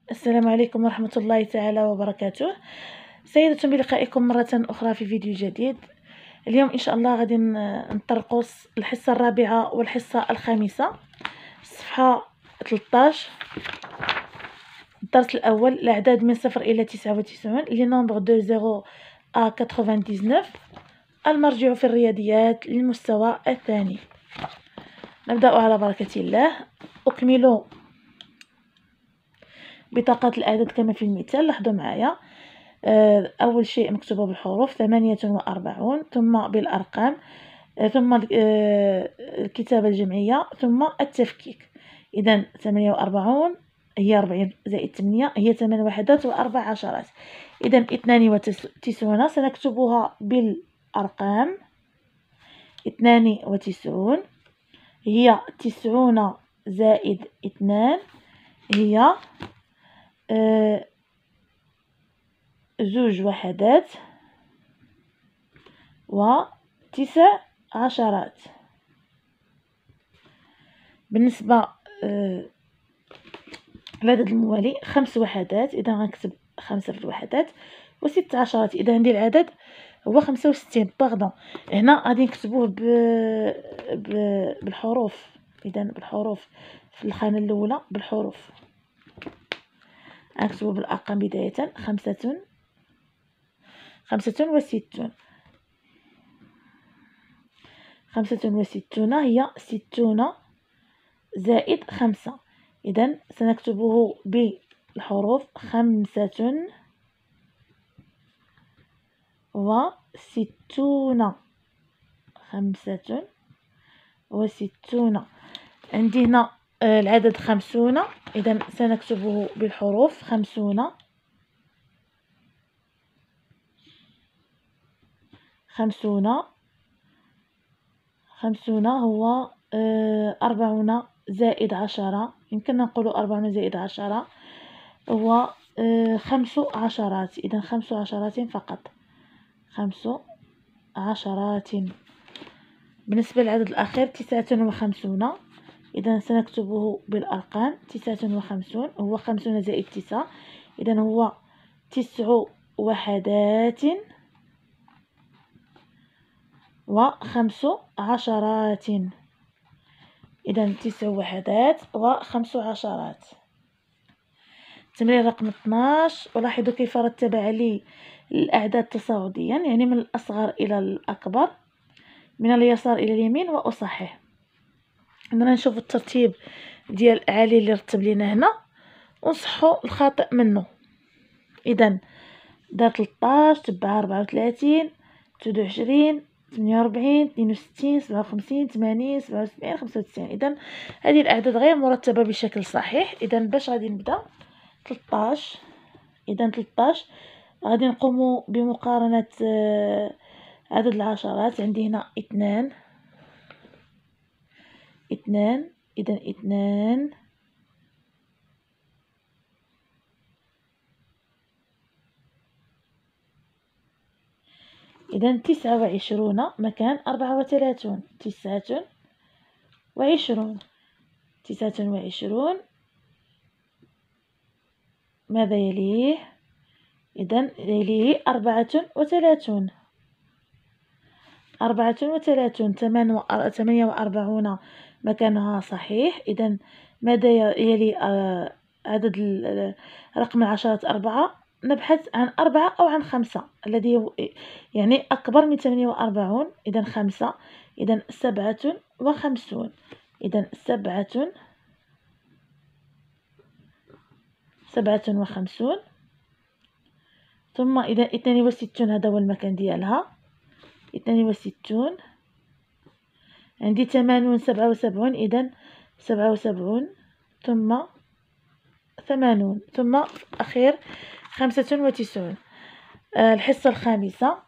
السلام عليكم ورحمة الله تعالى وبركاته. سعيدة بلقائكم مرة أخرى في فيديو جديد. اليوم إن شاء الله غادي نطرقوا الحصة الرابعة والحصة الخامسة، صفحة 13. الدرس الأول الأعداد من 0 إلى 99 لي نومبر دو 0 à 99، المرجع في الرياضيات للمستوى الثاني. نبدأ على بركة الله. أكمل بطاقة الأعداد كما في المثال. لاحظوا معايا، أول شيء مكتوبة بالحروف 48، ثم بالأرقام، ثم الكتابة الجمعية، ثم التفكيك. إذا 48 هي 40 زائد 8 هي 8 وحدات و4 عشرات. إذا 92 سنكتبها بالأرقام. 92 هي 90 زائد 2 هي 2 وحدات و9 عشرات. بالنسبة للعدد الموالي 5 وحدات، إذا غنكتب 5 في الوحدات و6 عشرات. إذا عندي العدد هو 65. باردون، هنا غادي نكتبوه بالحروف. إذا بالحروف في الخانة الأولى بالحروف. نكتبو بالأرقام بداية. 65 65 هي 60 زائد 5. إذا سنكتبه بالحروف 65 65. عندي هنا العدد 50، إذا سنكتبه بالحروف 50 هو 40 زائد 10. يمكننا نقول 40 زائد 10 هو 5 عشرات. إذا 5 عشرات فقط، 5 عشرات. بالنسبة للعدد الأخير 59، إذا سنكتبه بالأرقام. 59 هو 50 زائد 9، إذا هو 9 وحدات و5 عشرات. إذا 9 وحدات و5 عشرات. تمرين رقم 12. ألاحظ كيف رتب علي الأعداد تصاعديا، يعني من الأصغر إلى الأكبر، من اليسار إلى اليمين، وأصحح. عندنا نشوف الترتيب ديال علي اللي رتب لينا هنا ونصحو الخاطئ منه. إذا دار 13، تبعها 34، 29، 48، 62، 57، 80، 77، 95. إذا هذه الأعداد غير مرتبة بشكل صحيح. إذا باش غادي نبدا 13. إذا 13 غادي نقوم بمقارنة عدد العشرات. عندي هنا 2. إذا 2 إذا 29 مكان 34. 29 ماذا يليه؟ إذا يليه 34. 48 مكانها صحيح. إذا ماذا يلي عدد رقم العشرات 4؟ نبحث عن 4 أو عن 5 الذي يعني أكبر من 48. إذا 5. إذا 57. إذا 57. ثم إذا 62 هذا هو المكان ديالها. 62. عندي 80 77. إذا 77 ثم 80 ثم أخير 95. الحصة الخامسة.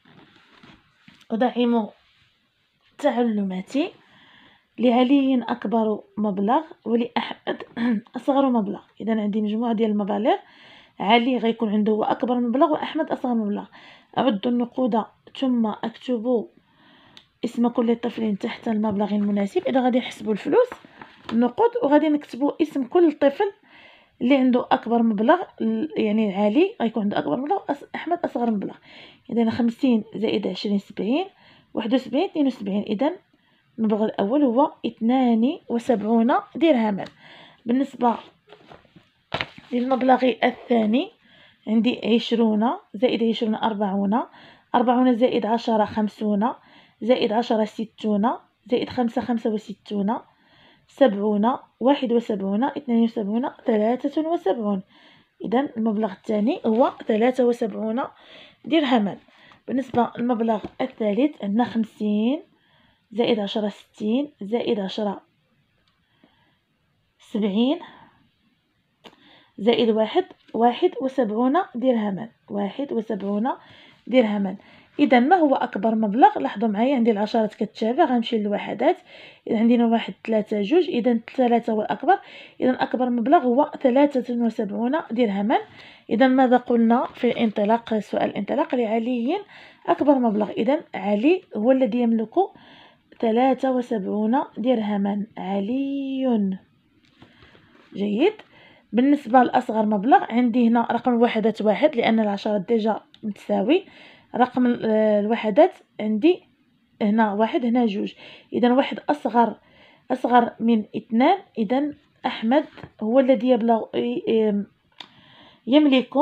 أدعم تعلماتي. لعلي أكبر مبلغ ولأحمد أصغر مبلغ. إذا عندي مجموعة ديال المبالغ. علي غيكون عنده هو أكبر مبلغ وأحمد أصغر مبلغ. أعد النقود ثم أكتب اسم كل طفل تحت المبلغ المناسب. إذا غادي نحسبوا الفلوس النقود وغادي نكتبوا اسم كل طفل اللي عنده اكبر مبلغ يعني علي غيكون عنده اكبر مبلغ، احمد اصغر مبلغ. اذا 50 زائد 20 70، 71 72. اذا المبلغ الاول هو 72 درهما. بالنسبه للمبلغ الثاني عندي 20 زائد 20 40، 40 زائد 10 50، زائد 10 60، زائد 5 65، 70 71 72 73. إذا المبلغ الثاني هو 73 درهما. بالنسبة للمبلغ الثالث عندنا 50 زائد 10 60، زائد 10 70، زائد 71 درهما. 71 درهما. إذا ما هو أكبر مبلغ؟ لاحظوا معايا عندي العشرات كتشابه، غنمشي للوحدات. إذا عندنا 1 3 2، إذا 3 هو الأكبر. إذا أكبر مبلغ هو 73 درهما. إذا ماذا قلنا في الانطلاق؟ سؤال الانطلاق لعلي أكبر مبلغ. إذا علي هو الذي يملك 73 درهما. علي. جيد. بالنسبة لأصغر مبلغ عندي هنا رقم الوحدات 1، لأن العشرات ديجا متساوي. رقم الوحدات عندي هنا 1 هنا 2. إذا 1 أصغر من 2. إذا أحمد هو الذي يملك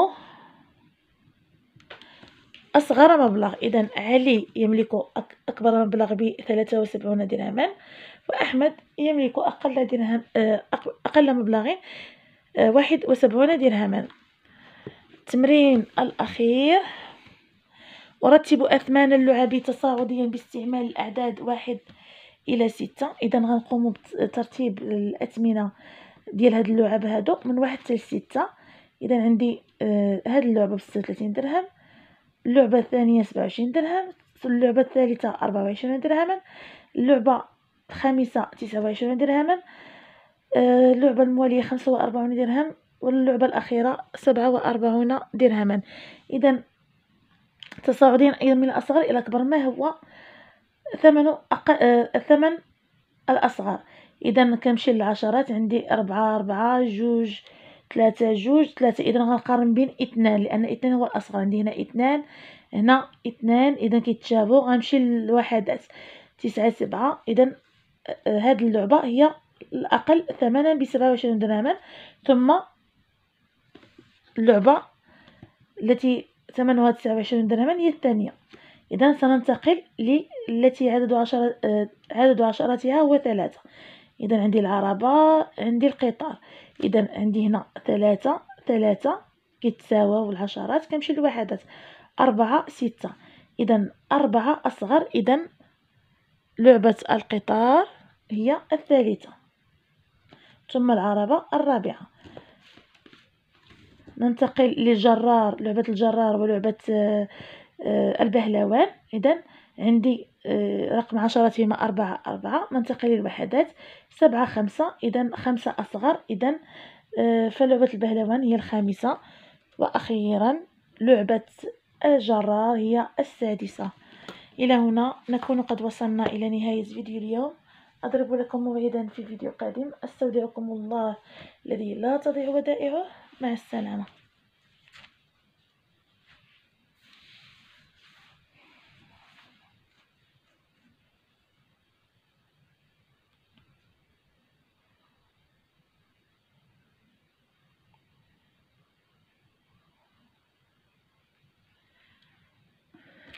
أصغر مبلغ. إذا علي يملك أكبر مبلغ ب 73 درهما، وأحمد يملك أقل مبلغ 71 درهما. التمرين الأخير: أرتب أثمان اللعب تصاعديا باستعمال الأعداد 1 إلى 6. إذا غنقوم بترتيب الأثمنة ديال هاد اللعب هادو من 1 حتى 6. إذا عندي هاد اللعبة ب 36 درهم، اللعبة الثانية 27 درهم، اللعبة الثالثة 24 درهما، اللعبة الخامسة 29 درهما، اللعبة الموالية 45 درهم، واللعبة الأخيرة 47 درهما. إذا تصاعديا أيضا من الأصغر إلى الأكبر. ما هو الثمن الأصغر؟ إذا كنمشي للعشرات عندي 4 4 2 3 2 3. إذا غنقارن بين 2 لأن 2 هو الأصغر. عندي هنا 2 هنا 2، إذا كيتشابهوا. غنمشي للوحدات 9 7. إذا هذه اللعبة هي الأقل ثمنا ب 27 درهما، ثم اللعبة التي ثمنها 29 درهما هي الثانية. إذا سننتقل للتي عدد عشراتها هو 3. إذا عندي العربة، عندي القطار. إذا عندي هنا 3 كيتساواو العشرات. كنمشي للوحدات 4 6. إذا 4 أصغر. إذا لعبة القطار هي الثالثة، ثم العربة الرابعة. ننتقل للجرار، لعبة الجرار ولعبة البهلوان. إذا عندي رقم عشراتهما 4 4. ننتقل للوحدات 7 5. إذا 5 أصغر. إذا فلعبة البهلوان هي الخامسة. وأخيرا لعبة الجرار هي السادسة. إلى هنا نكون قد وصلنا إلى نهاية فيديو اليوم. أضرب لكم موعدا في فيديو قادم. أستودعكم الله الذي لا تضيع ودائعه. مع السلامة.